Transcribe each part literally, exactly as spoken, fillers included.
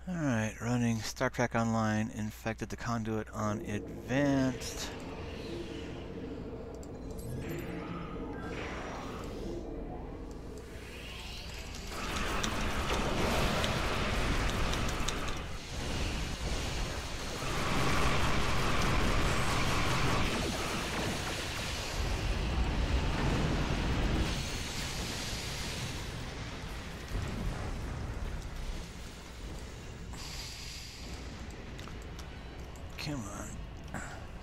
Alright, running Star Trek Online, infected the conduit on advanced. Come on.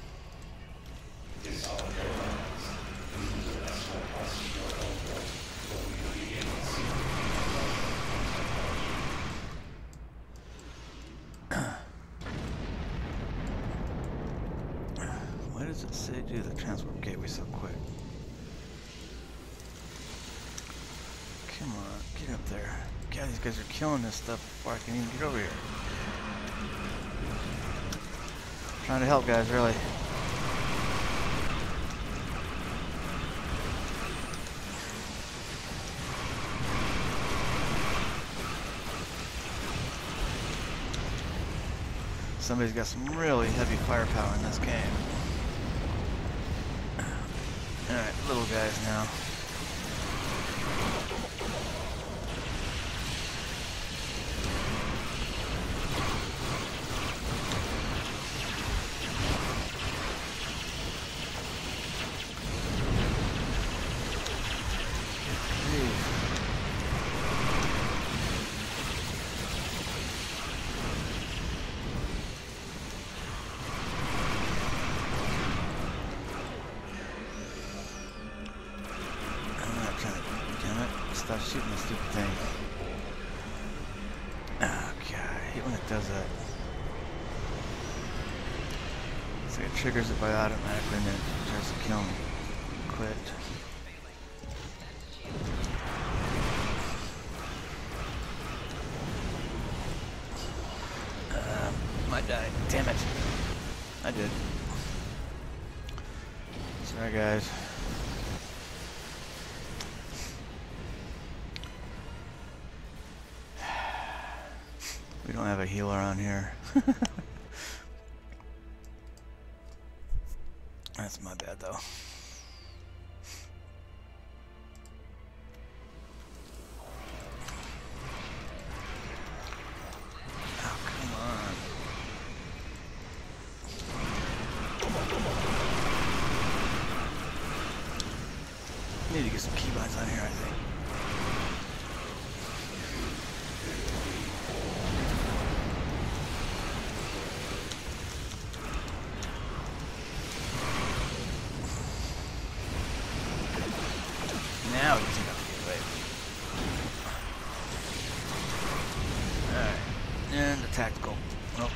Why does it say do the transport gateway so quick? Come on, get up there. God, these guys are killing this stuff before I can even get over here. Trying to help, guys, really. Somebody's got some really heavy firepower in this game. Alright, little guys now. Stop shooting the stupid thing. Oh god, I hate when it does that. It's like it triggers it by automatically and then it tries to kill me. Quit. Um, might die. Damn it. I did. Sorry guys. We don't have a healer on here. That's my bad though. Oh, come on. Need to get some keybinds on here, I think. Now we can take out the gateway. Alright. And the tactical. Nope.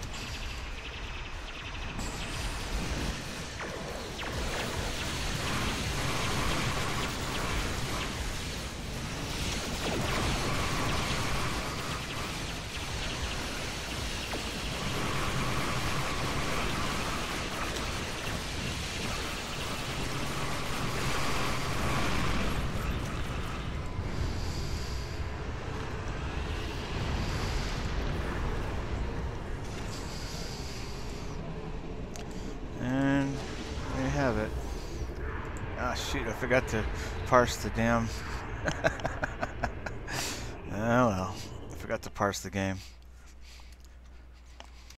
Have it. Ah, shoot, I forgot to parse the damn. Oh well, I forgot to parse the game.